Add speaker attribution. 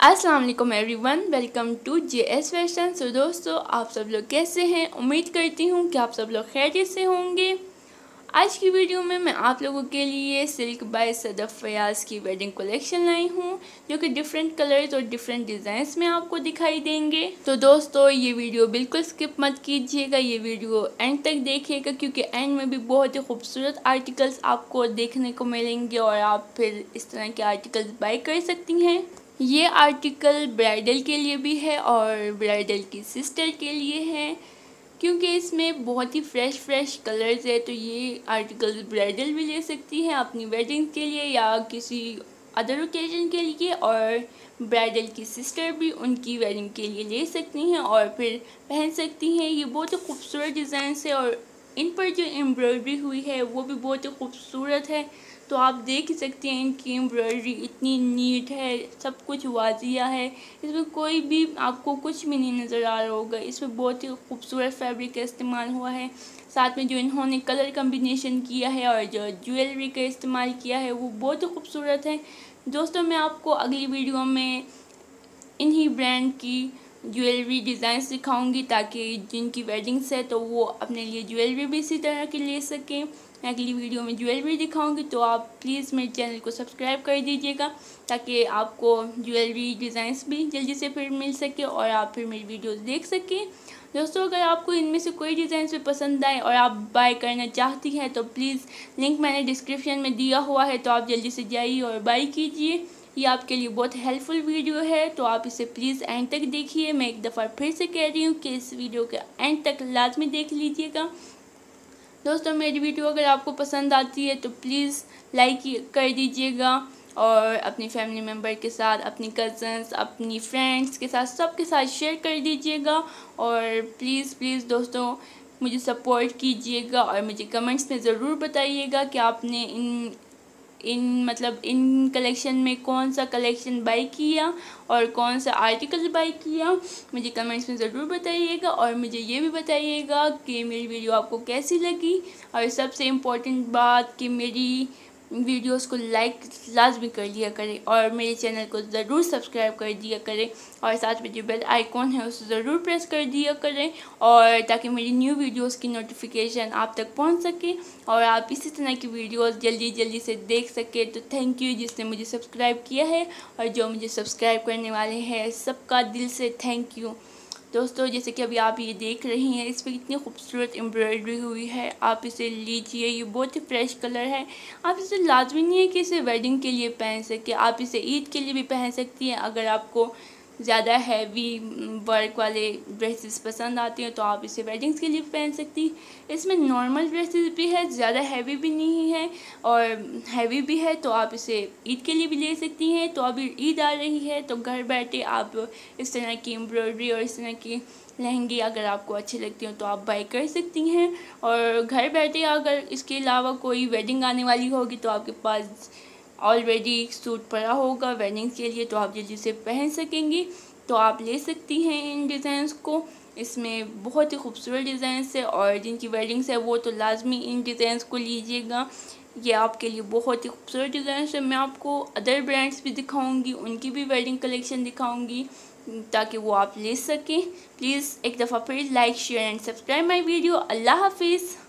Speaker 1: अस्सलाम वालेकुम everyone, welcome to JS fashion. So दोस्तों, आप सब लोग कैसे हैं? उम्मीद करती हूँ कि आप सब लोग खैरियत से होंगे। आज की वीडियो में मैं आप लोगों के लिए सिल्क बाय सदफ फयाज़ की वेडिंग कलेक्शन लाई हूँ, जो कि डिफरेंट कलर्स और डिफरेंट डिज़ाइंस में आपको दिखाई देंगे। तो दोस्तों, ये वीडियो बिल्कुल स्किप मत कीजिएगा, ये वीडियो एंड तक देखिएगा, क्योंकि एंड में भी बहुत ही खूबसूरत आर्टिकल्स आपको देखने को मिलेंगे और आप फिर इस तरह के आर्टिकल्स बाय कर सकती हैं। ये आर्टिकल ब्राइडल के लिए भी है और ब्राइडल की सिस्टर के लिए है, क्योंकि इसमें बहुत ही फ्रेश कलर्स है। तो ये आर्टिकल ब्राइडल भी ले सकती हैं अपनी वेडिंग के लिए या किसी अदर ओकेजन के लिए, और ब्राइडल की सिस्टर भी उनकी वेडिंग के लिए ले सकती हैं और फिर पहन सकती हैं। ये बहुत ही खूबसूरत डिज़ाइन है और इन पर जो एम्ब्रॉयडरी हुई है वो भी बहुत ही खूबसूरत है। तो आप देख ही सकते हैं इनकी एम्ब्रॉयडरी इतनी नीट है, सब कुछ वाजिया है, इसमें कोई भी आपको कुछ भी नहीं नज़र आ रहा होगा। इसमें बहुत ही खूबसूरत फैब्रिक का इस्तेमाल हुआ है, साथ में जो इन्होंने कलर कम्बिनेशन किया है और जो ज्वेलरी का इस्तेमाल किया है वो बहुत ही खूबसूरत है। दोस्तों, मैं आपको अगली वीडियो में इन्हीं ब्रांड की ज्वेलरी डिज़ाइन दिखाऊंगी, ताकि जिनकी वेडिंग्स है तो वो अपने लिए ज्वेलरी भी इसी तरह की ले सकें। मैं अगली वीडियो में ज्वेलरी दिखाऊंगी, तो आप प्लीज़ मेरे चैनल को सब्सक्राइब कर दीजिएगा, ताकि आपको ज्वेलरी डिज़ाइंस भी जल्दी से फिर मिल सके और आप फिर मेरी वीडियोस देख सकें। दोस्तों, अगर आपको इनमें से कोई डिज़ाइन भी पसंद आए और आप बाय करना चाहती हैं तो प्लीज़ लिंक मैंने डिस्क्रिप्शन में दिया हुआ है, तो आप जल्दी से जाइए और बाय कीजिए। ये आपके लिए बहुत हेल्पफुल वीडियो है, तो आप इसे प्लीज़ एंड तक देखिए। मैं एक दफ़ा फिर से कह रही हूँ कि इस वीडियो के एंड तक लाजमी देख लीजिएगा। दोस्तों, मेरी वीडियो अगर आपको पसंद आती है तो प्लीज़ लाइक कर दीजिएगा और अपनी फैमिली मेम्बर के साथ, अपनी कज़न्स, अपनी फ्रेंड्स के साथ, सबके साथ शेयर कर दीजिएगा। और प्लीज़ दोस्तों, मुझे सपोर्ट कीजिएगा और मुझे कमेंट्स में ज़रूर बताइएगा कि आपने इन कलेक्शन में कौन सा कलेक्शन बाय किया और कौन सा आर्टिकल बाय किया। मुझे कमेंट्स में ज़रूर बताइएगा और मुझे ये भी बताइएगा कि मेरी वीडियो आपको कैसी लगी। और सबसे इम्पोर्टेंट बात कि मेरी वीडियोस को लाइक लाजमी कर लिया करें और मेरे चैनल को ज़रूर सब्सक्राइब कर दिया करें और साथ में जो बेल आइकॉन है उसे ज़रूर प्रेस कर दिया करें, और ताकि मेरी न्यू वीडियोस की नोटिफिकेशन आप तक पहुंच सके और आप इसी तरह की वीडियोस जल्दी से देख सके। तो थैंक यू जिसने मुझे सब्सक्राइब किया है, और जो मुझे सब्सक्राइब करने वाले हैं सबका दिल से थैंक यू। दोस्तों, जैसे कि अभी आप ये देख रही हैं, इस पर कितनी खूबसूरत एम्ब्रॉयडरी हुई है। आप इसे लीजिए, ये बहुत ही फ्रेश कलर है। आप इसे लाजमी नहीं है कि इसे वेडिंग के लिए पहन सके, आप इसे ईद के लिए भी पहन सकती हैं। अगर आपको ज़्यादा हैवी वर्क वाले ड्रेसेस पसंद आती हैं तो आप इसे वेडिंग्स के लिए पहन सकती हैं। इसमें नॉर्मल ड्रेसेस भी है, ज़्यादा हैवी भी नहीं है और हैवी भी है, तो आप इसे ईद के लिए भी ले सकती हैं। तो अभी ईद आ रही है, तो घर बैठे आप इस तरह की एम्ब्रॉयडरी और इस तरह की लहंगी अगर आपको अच्छी लगती हो तो आप बाय कर सकती हैं। और घर बैठे अगर इसके अलावा कोई वेडिंग आने वाली होगी तो आपके पास ऑलरेडी सूट पड़ा होगा वेडिंग के लिए, तो आप जल्दी से पहन सकेंगी। तो आप ले सकती हैं इन डिज़ाइंस को। इसमें बहुत ही खूबसूरत डिज़ाइंस है और जिनकी वेडिंग्स है वो तो लाजमी इन डिज़ाइंस को लीजिएगा। ये आपके लिए बहुत ही खूबसूरत डिज़ाइंस है। मैं आपको अदर ब्रांड्स भी दिखाऊंगी, उनकी भी वेडिंग कलेक्शन दिखाऊंगी, ताकि वो आप ले सकें। प्लीज़ एक दफ़ा फिर like, share and subscribe my video. अल्लाह हाफिज़।